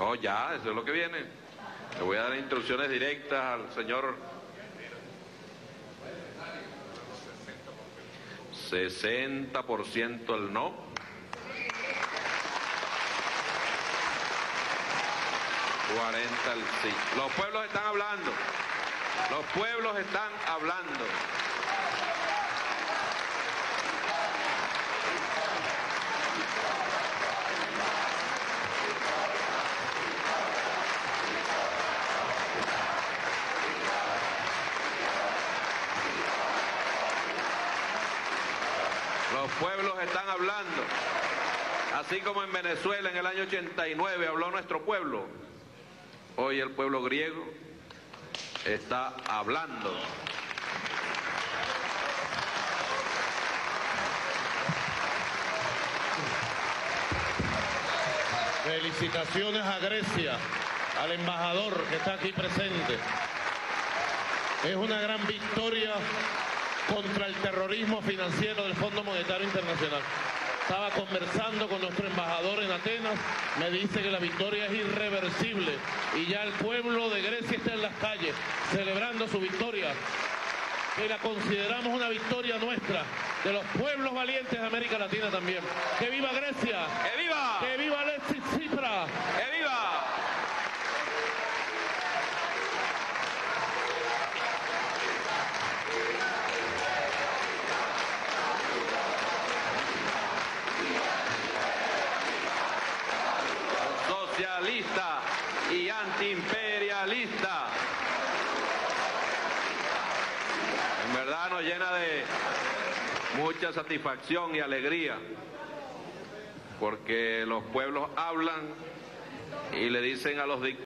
No, ya, eso es lo que viene. Le voy a dar instrucciones directas al señor. 60% el no. 40 el sí. Los pueblos están hablando. Los pueblos están hablando. Los pueblos están hablando. Así como en Venezuela en el año 89 habló nuestro pueblo, hoy el pueblo griego está hablando. Felicitaciones a Grecia, al embajador que está aquí presente. Es una gran victoria contra el terrorismo financiero del Fondo Monetario Internacional. Estaba conversando con nuestro embajador en Atenas, me dice que la victoria es irreversible y ya el pueblo de Grecia está en las calles celebrando su victoria, que la consideramos una victoria nuestra, de los pueblos valientes de América Latina también. ¡Que viva Grecia! ¡Que viva! ¡Que viva Alexis Tsipras! ¡Que viva! Socialista y antiimperialista. En verdad nos llena de mucha satisfacción y alegría, porque los pueblos hablan y le dicen a los dictadores